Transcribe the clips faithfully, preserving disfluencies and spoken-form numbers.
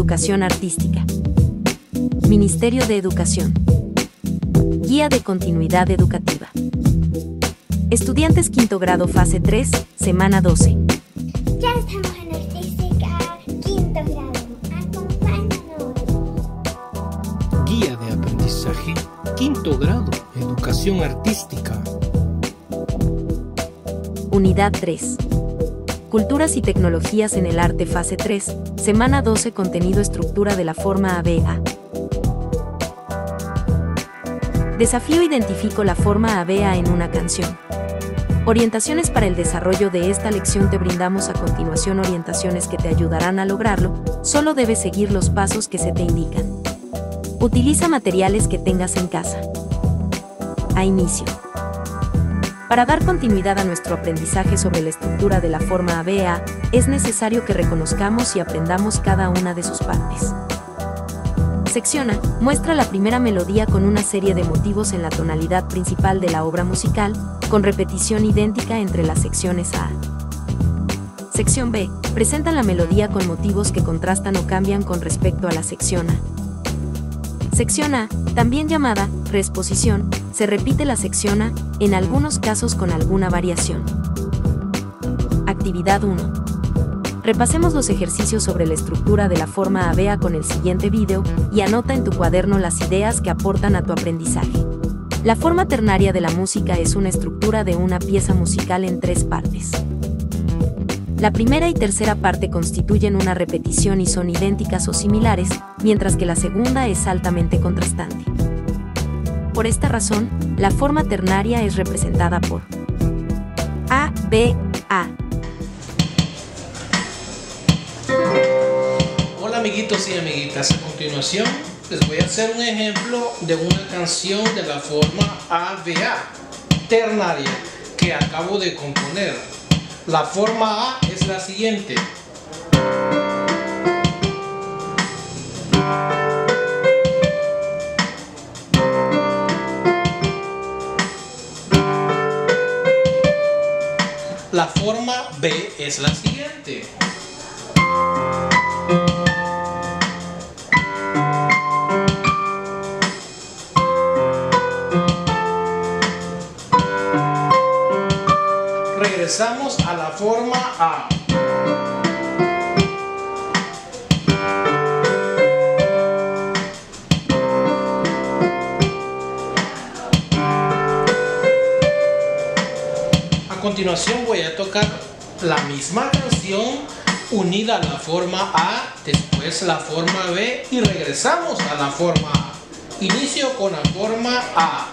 Educación Artística. Ministerio de Educación. Guía de Continuidad Educativa. Estudiantes quinto grado fase tres, semana doce. Ya estamos en Artística, quinto grado. Acompáñanos. Guía de aprendizaje, quinto grado, Educación Artística. Unidad tres. Culturas y tecnologías en el arte fase tres, semana doce. Contenido: estructura de la forma A B A. Desafío: identifico la forma A B A en una canción. Orientaciones para el desarrollo de esta lección. Te brindamos a continuación orientaciones que te ayudarán a lograrlo. Solo debes seguir los pasos que se te indican. Utiliza materiales que tengas en casa. A inicio. Para dar continuidad a nuestro aprendizaje sobre la estructura de la forma A B A, es necesario que reconozcamos y aprendamos cada una de sus partes. Sección A. Muestra la primera melodía con una serie de motivos en la tonalidad principal de la obra musical, con repetición idéntica entre las secciones A. Sección B. Presenta la melodía con motivos que contrastan o cambian con respecto a la sección A. Sección A, también llamada reexposición, se repite la sección A, en algunos casos con alguna variación. Actividad uno. Repasemos los ejercicios sobre la estructura de la forma A B A con el siguiente video y anota en tu cuaderno las ideas que aportan a tu aprendizaje. La forma ternaria de la música es una estructura de una pieza musical en tres partes. La primera y tercera parte constituyen una repetición y son idénticas o similares, mientras que la segunda es altamente contrastante. Por esta razón, la forma ternaria es representada por A, B, A. Hola amiguitos y amiguitas, a continuación les voy a hacer un ejemplo de una canción de la forma A B A ternaria que acabo de componer. La forma A es la siguiente. La forma B es la siguiente. Regresamos a la forma A. A continuación voy a tocar la misma canción unida a la forma A, después la forma B y regresamos a la forma A. Inicio con la forma A.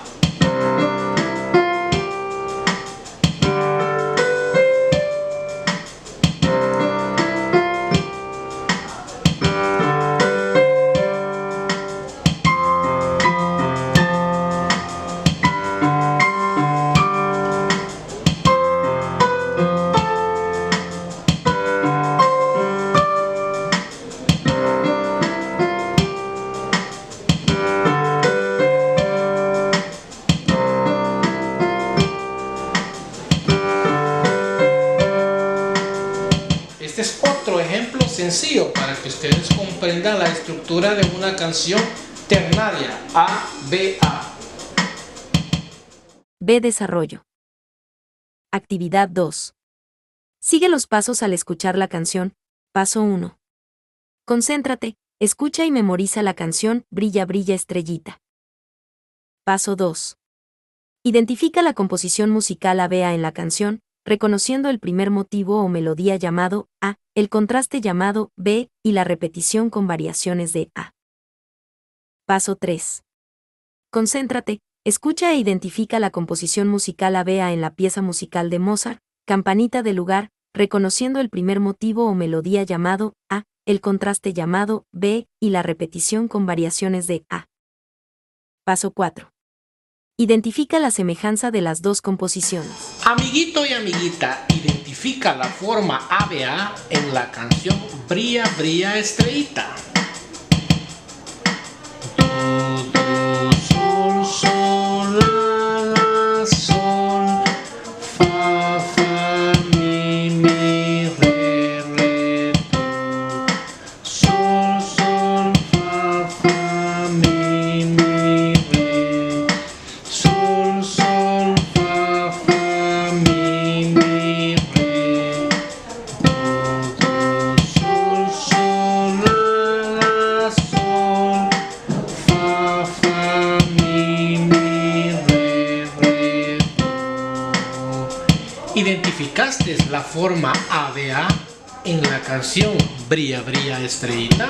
Este es otro ejemplo sencillo para que ustedes comprendan la estructura de una canción ternaria A B A. B. Desarrollo. Actividad dos. Sigue los pasos al escuchar la canción. Paso uno. Concéntrate, escucha y memoriza la canción Brilla, brilla, estrellita. Paso dos. Identifica la composición musical A B A en la canción, reconociendo el primer motivo o melodía llamado A, el contraste llamado B y la repetición con variaciones de A. Paso tres. Concéntrate, escucha e identifica la composición musical A B A en la pieza musical de Mozart, Campanita de lugar, reconociendo el primer motivo o melodía llamado A, el contraste llamado B y la repetición con variaciones de A. Paso cuatro. Identifica la semejanza de las dos composiciones. Amiguito y amiguita, identifica la forma A B A en la canción Brilla, brilla, estrellita. Do, do, sol, sol, la, la, sol, fa, fa, mi, mi, re, re, do. Sol, sol. ¿Identificaste la forma A B A en la canción Brilla, brilla, estrellita?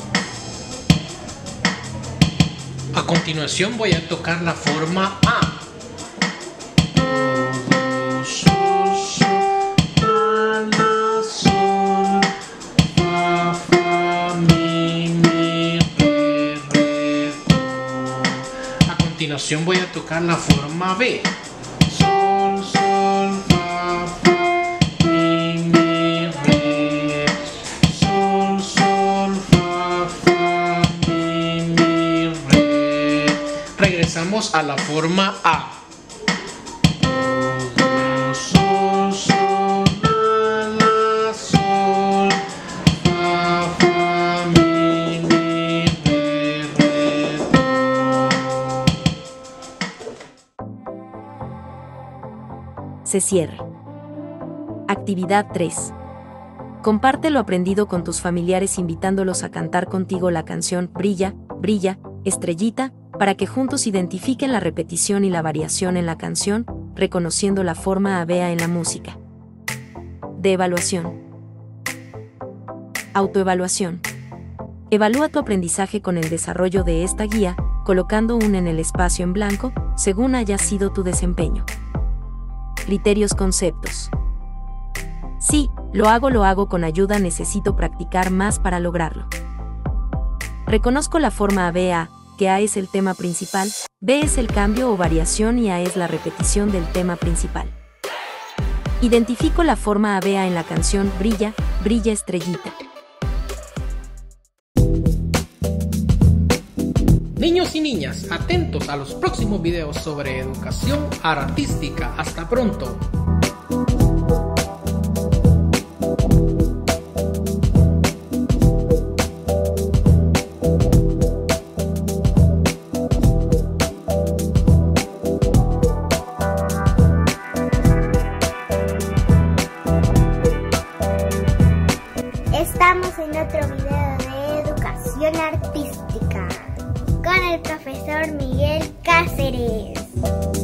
A continuación voy a tocar la forma A. Do, sol, sol, la, sol, fa, fa, mi, mi, re, re, do. A continuación voy a tocar la forma B. Sol, sol, fa, fa, mi, mi, re. Sol, sol, fa, fa, mi, mi, re. Regresamos a la forma A. Do, sol, sol, la, la, sol, fa, fa, mi, mi, re, re, do. Se cierra. Actividad tres. Comparte lo aprendido con tus familiares invitándolos a cantar contigo la canción Brilla, brilla, estrellita, para que juntos identifiquen la repetición y la variación en la canción, reconociendo la forma A B A en la música. De evaluación. Autoevaluación. Evalúa tu aprendizaje con el desarrollo de esta guía, colocando un en el espacio en blanco, según haya sido tu desempeño. Criterios, conceptos. Sí, lo hago, lo hago con ayuda, necesito practicar más para lograrlo. Reconozco la forma A B A, que A es el tema principal, B es el cambio o variación y A es la repetición del tema principal. Identifico la forma A B A en la canción Brilla, brilla, estrellita. Niños y niñas, atentos a los próximos videos sobre educación artística. Hasta pronto. Estamos en otro video de educación artística con el profesor Miguel Cáceres.